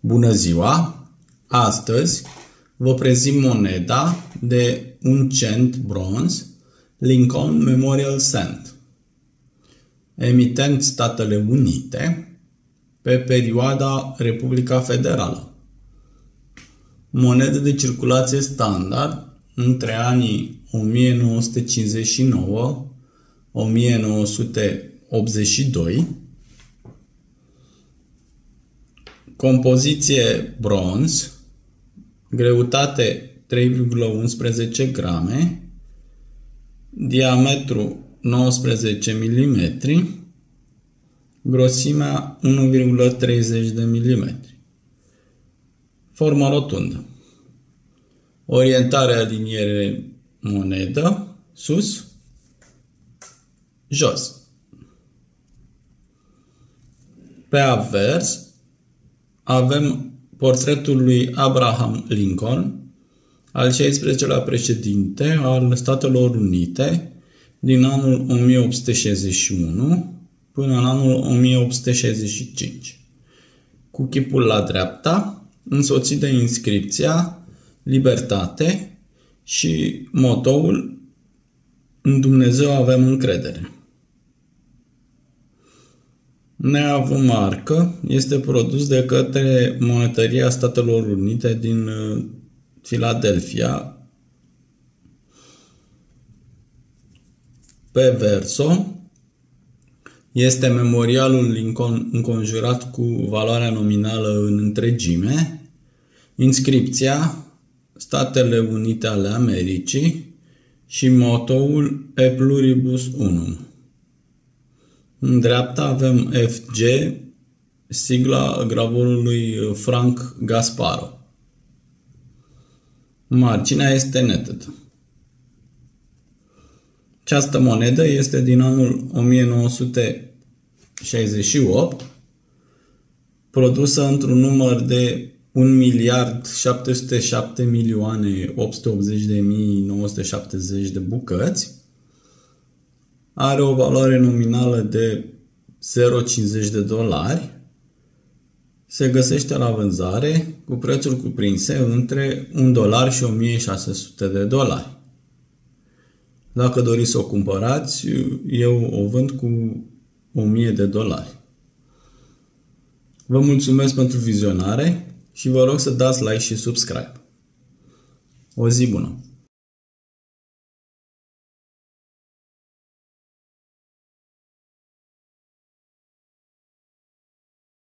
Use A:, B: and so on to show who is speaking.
A: Bună ziua! Astăzi vă prezint moneda de 1 cent bronz Lincoln Memorial Cent, emitent Statele Unite pe perioada Republica Federală. Monedă de circulație standard între anii 1959-1982, compoziție bronz, greutate 3,11 grame, diametru 19 mm, grosimea 1,30 de mm. Formă rotundă. Orientare aliniere monedă, sus, jos. Pe avers avem portretul lui Abraham Lincoln, al 16-lea președinte al Statelor Unite din anul 1861 până în anul 1865, cu chipul la dreapta, însoțit de inscripția Libertate și motoul În Dumnezeu avem încredere. Neavând marcă, este produs de către Monetăria Statelor Unite din Philadelphia. Pe verso este memorialul Lincoln înconjurat cu valoarea nominală în întregime, inscripția Statele Unite ale Americii și motoul E Pluribus Unum. În dreapta avem FG, sigla gravurului Frank Gasparo. Marginea este netted. Această monedă este din anul 1968, produsă într-un număr de 1.707.880.970 de bucăți. Are o valoare nominală de $0,50. Se găsește la vânzare cu prețuri cuprinse între $1 și $1.600. Dacă doriți să o cumpărați, eu o vând cu $1.000. Vă mulțumesc pentru vizionare și vă rog să dați like și subscribe. O zi bună!